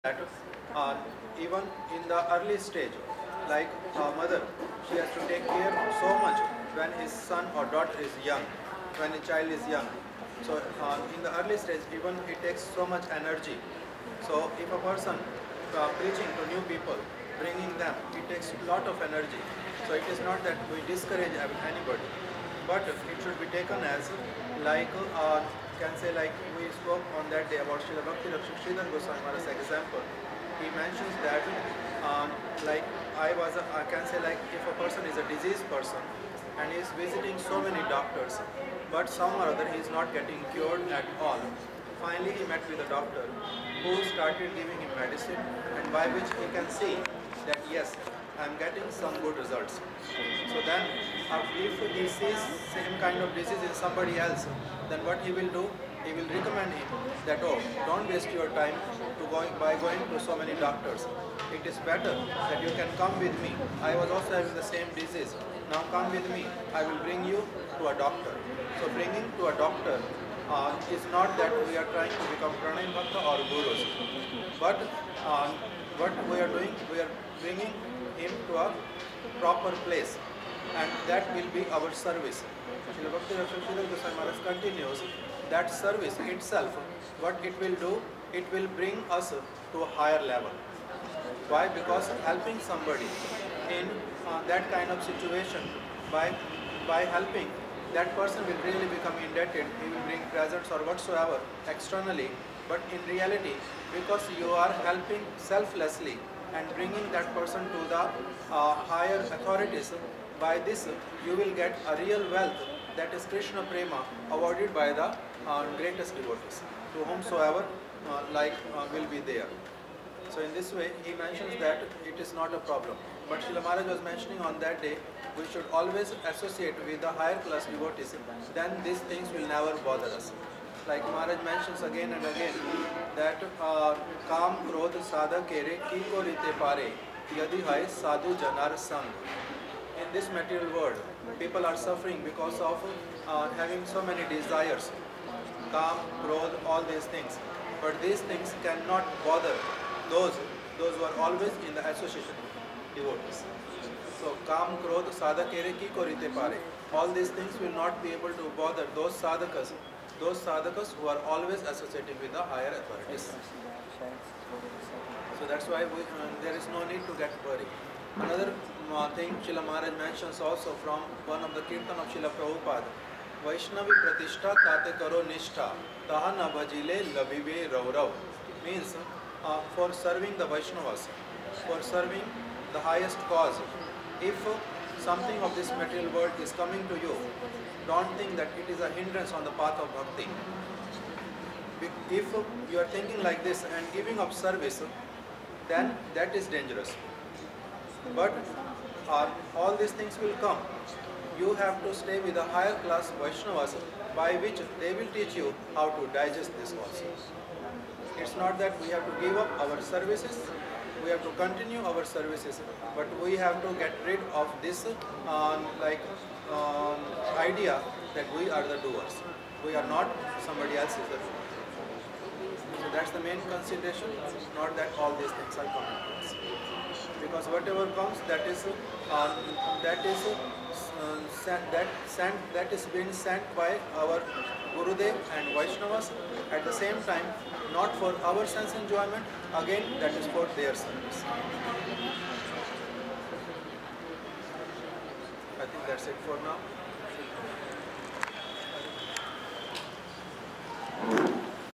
that even in the early stage, like a mother, she has to take care so much when his son or daughter is young, when a child is young. So in the early stage, even it takes so much energy. So if a person preaching to new people, bringing them, it takes a lot of energy. So it is not that we discourage anybody, but it should be taken as like can say like we spoke on that day about Srila Bhakti Rakshak Sridhar Goswami Maharaj's example. He mentions that like I can say like if a person is a diseased person and he is visiting so many doctors, but some or other he is not getting cured at all. Finally he met with a doctor who started giving him medicine, and by which he can see that yes, I am getting some good results. So then if he sees same kind of disease in somebody else, then what he will do? He will recommend him that, oh, don't waste your time by going to so many doctors. It is better that you can come with me. I was also having the same disease. Now come with me. I will bring you to a doctor. So bringing to a doctor is not that we are trying to become Pranay Bhakta or gurus. But what we are doing, we are bringing him to a proper place, and that will be our service. Srila Bhakti Rakshak Sridhar Goswami Maharaj continues that service itself, what it will do, it will bring us to a higher level. Why? Because helping somebody in that kind of situation, by helping, that person will really become indebted. He will bring presents or whatsoever externally, but in reality, because you are helping selflessly and bringing that person to the higher authorities, by this you will get a real wealth, that is Krishna Prema, awarded by the greatest devotees, to whomsoever will be there. So in this way, he mentions that it is not a problem. But Srila Maharaj was mentioning on that day, we should always associate with the higher class devotees, then these things will never bother us. Like Maharaj mentions again and again that Kam Krodh Sadha Kere Ki Ko Rite Pare Yadi Hai Sadhu Janar Sang. In this material world, people are suffering because of having so many desires, Kam, Krodh, all these things. But these things cannot bother those who are always in the association with devotees. So Kam, Krodh, Sadha Kere Ki Ko Rite Pare. All these things will not be able to bother those sadhakas who are always associating with the higher authorities. So that's why there is no need to get worried. Another thing Srila Maharaj mentions also from one of the Kirtan of Srila Prabhupada, Vaishnavi Pratishtha Tate Karo Nishtha Taha Na Bhajile Labive Raurav, means for serving the Vaishnavas, for serving the highest cause. If something of this material world is coming to you, don't think that it is a hindrance on the path of bhakti. If you are thinking like this and giving up service, then that is dangerous. But all these things will come. You have to stay with the higher class Vaishnavas, by which they will teach you how to digest this also. It's not that we have to give up our services, we have to continue our services, but we have to get rid of this idea that we are the doers. We are not, somebody else is the doer. So that's the main consideration, not that all these things are coming to us. Because whatever comes, that is being sent by our Gurudev and Vaishnavas. At the same time, not for our sense enjoyment, again that is for their service. I think that's it for now.